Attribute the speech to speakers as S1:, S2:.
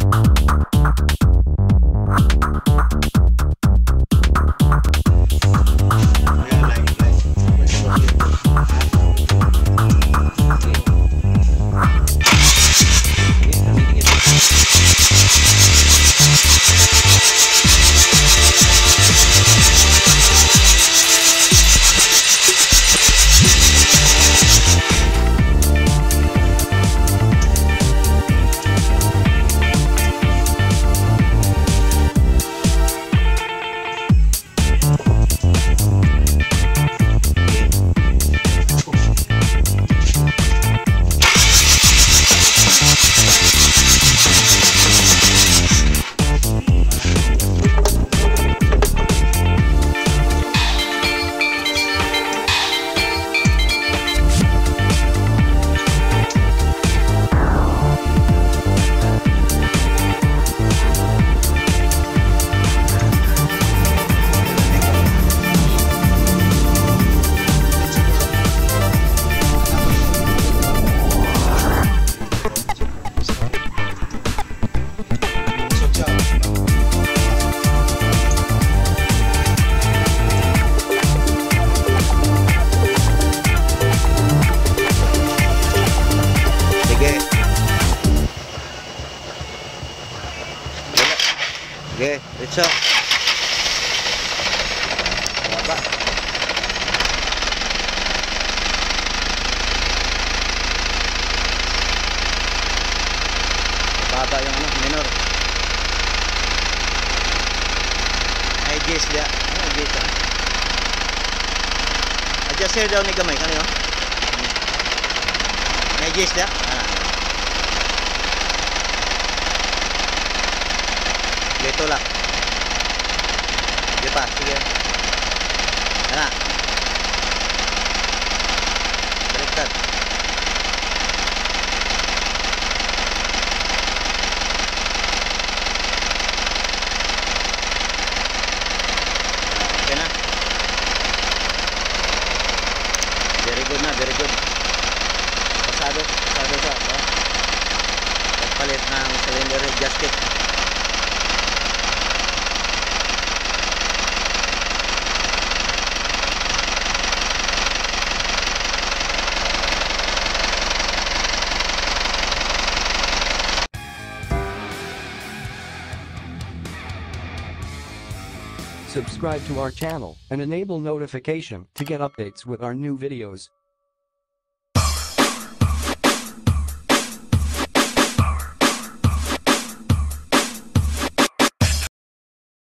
S1: Oke, diretso. Baba. Baba yung ano, minor. Ay, Jess dia. Ay, Jess. Adjust here daw ni gamay kanino. Ay, Jess dia. Dito lang. Di pa, sige. Ano? Baliktad. Okay na. Very good na, very good. Pasado siya. Pagpalit ng cylinder head gasket.
S2: Subscribe to our channel and enable notification to get updates with our new videos.